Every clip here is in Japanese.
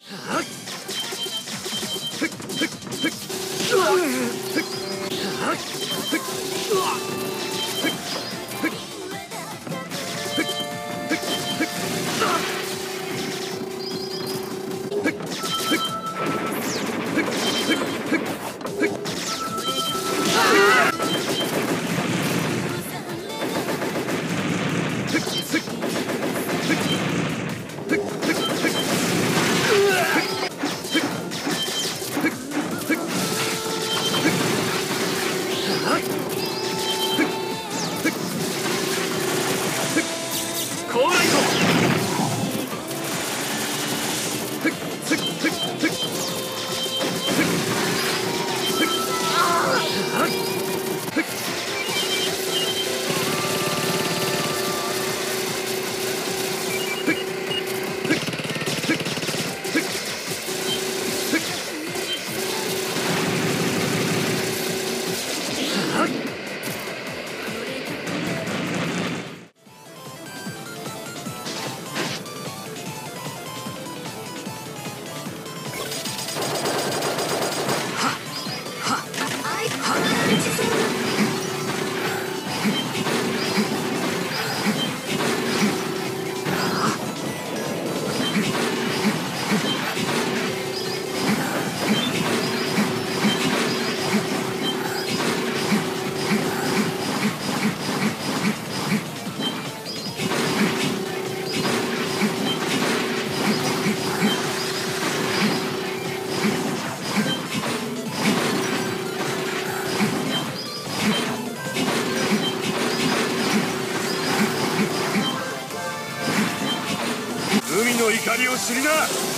海の怒りを知りな。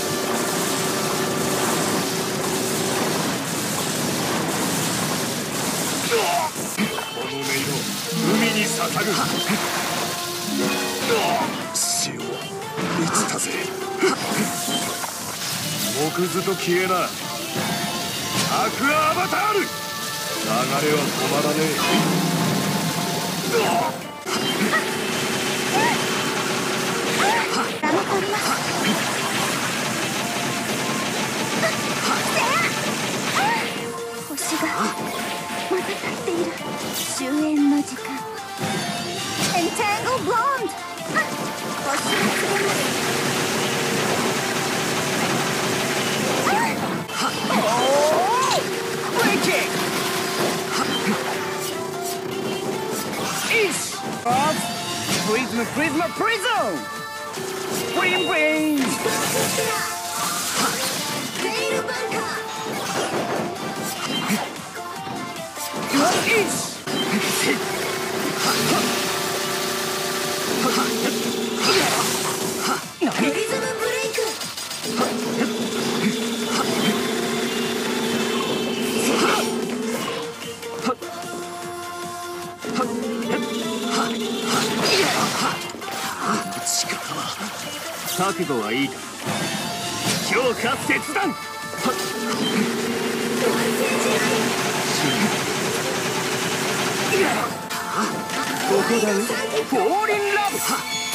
この音色、海に捧ぐ。死を打ちたぜ。木図と消えな。アクアアバタール。流れは止まらねえ。 星がまた立っている。終焉の時間。エンタングルブロンド。星が告げます。ブレイキング。プリズムプリズムプリズム。ブリンブリン。レイルバンカー。プリズムブレイク。 力は覚悟はいいか。強化切断。ここだよ。フォーリンラブ。